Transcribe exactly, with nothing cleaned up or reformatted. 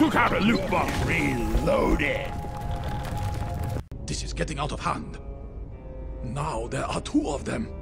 Took out a loot box. Reloaded. This is getting out of hand. Now there are two of them.